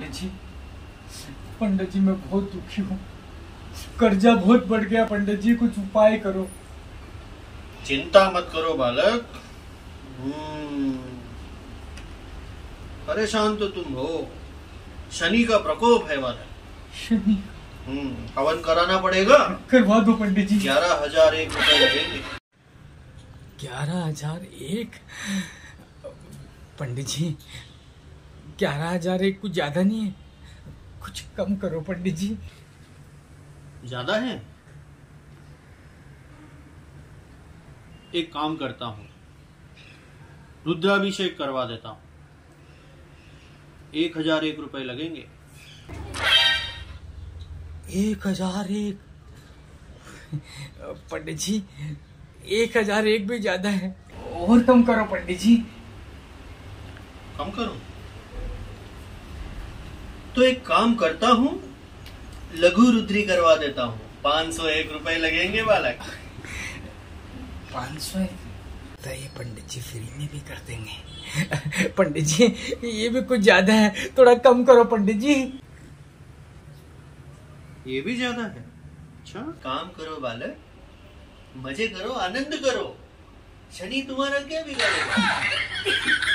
पंडित जी मैं बहुत दुखी हूँ, कर्जा बहुत बढ़ गया। पंडित जी कुछ उपाय करो। चिंता मत करो बालक। परेशान तो तुम हो, शनि का प्रकोप है बालक। शनि? हवन कराना पड़ेगा। करवा दो पंडित जी। 11,001 रुपए लगेंगे। 11,001? पंडित जी 11,001 कुछ ज्यादा नहीं है? कुछ कम करो पंडित जी। ज्यादा है? एक काम करता हूं, रुद्राभिषेक करवा देता हूं। 1,001 रुपए लगेंगे। 1,001? पंडित जी 1,001 भी ज्यादा है, और कम करो पंडित जी। कम करो तो एक काम करता हूं, लघु रुद्री करवा देता हूं। 501 रुपए लगेंगे बालक। 501? तो ये पंडित जी फ्री में भी कर देंगे। पंडित जी ये भी कुछ ज्यादा है, थोड़ा कम करो पंडित जी। ये भी ज्यादा है? अच्छा काम करो बालक, मजे करो, आनंद करो। शनि तुम्हारा क्या बिगाड़ेगा।